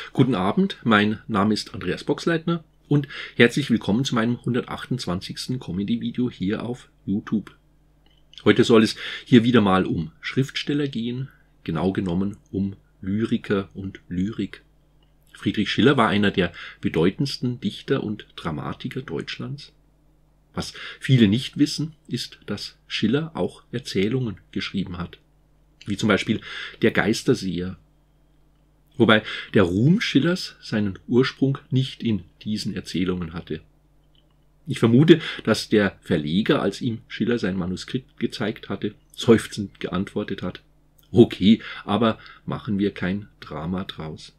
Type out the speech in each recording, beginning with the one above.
Guten Abend, mein Name ist Andreas Boxleitner und herzlich willkommen zu meinem 128. Comedy-Video hier auf YouTube. Heute soll es hier wieder mal um Schriftsteller gehen, genau genommen um Lyriker und Lyrik. Friedrich Schiller war einer der bedeutendsten Dichter und Dramatiker Deutschlands. Was viele nicht wissen, ist, dass Schiller auch Erzählungen geschrieben hat, wie zum Beispiel Der Geisterseher. Wobei der Ruhm Schillers seinen Ursprung nicht in diesen Erzählungen hatte. Ich vermute, dass der Verleger, als ihm Schiller sein Manuskript gezeigt hatte, seufzend geantwortet hat: Okay, aber machen wir kein Drama draus.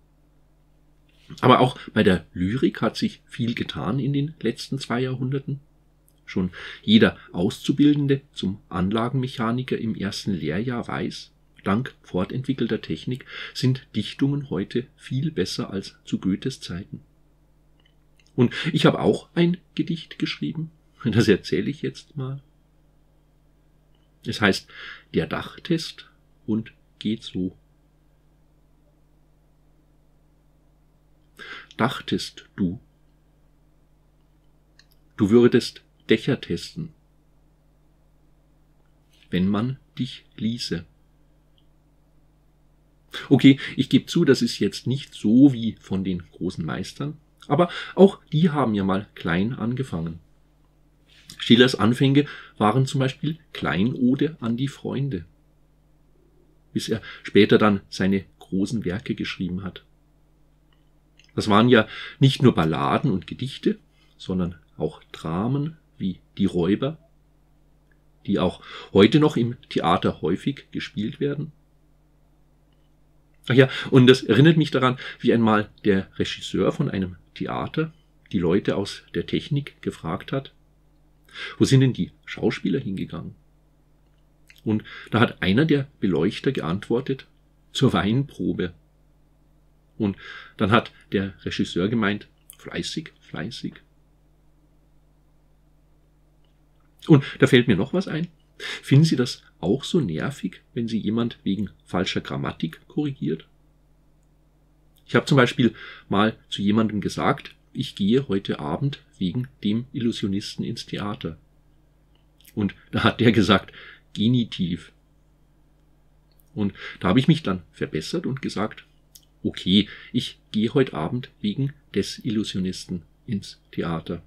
Aber auch bei der Lyrik hat sich viel getan in den letzten 2 Jahrhunderten. Schon jeder Auszubildende zum Anlagenmechaniker im ersten Lehrjahr weiß, dank fortentwickelter Technik sind Dichtungen heute viel besser als zu Goethes Zeiten. Und ich habe auch ein Gedicht geschrieben, das erzähle ich jetzt mal. Es heißt Der Dachtest und geht so. Dachtest du, du würdest Dächer testen, wenn man dich ließe. Okay, ich gebe zu, das ist jetzt nicht so wie von den großen Meistern, aber auch die haben ja mal klein angefangen. Schillers Anfänge waren zum Beispiel Kleinode an die Freunde, bis er später dann seine großen Werke geschrieben hat. Das waren ja nicht nur Balladen und Gedichte, sondern auch Dramen wie Die Räuber, die auch heute noch im Theater häufig gespielt werden. Ach ja, und das erinnert mich daran, wie einmal der Regisseur von einem Theater die Leute aus der Technik gefragt hat: Wo sind denn die Schauspieler hingegangen? Und da hat einer der Beleuchter geantwortet: Zur Weinprobe. Und dann hat der Regisseur gemeint: Fleißig, fleißig. Und da fällt mir noch was ein. Finden Sie das auch so nervig, wenn Sie jemand wegen falscher Grammatik korrigiert? Ich habe zum Beispiel mal zu jemandem gesagt, ich gehe heute Abend wegen dem Illusionisten ins Theater. Und da hat der gesagt, Genitiv. Und da habe ich mich dann verbessert und gesagt, okay, ich gehe heute Abend wegen des Illusionisten ins Theater.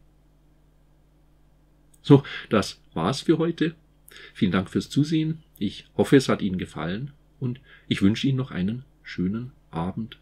So, das war's für heute. Vielen Dank fürs Zusehen. Ich hoffe, es hat Ihnen gefallen und ich wünsche Ihnen noch einen schönen Abend.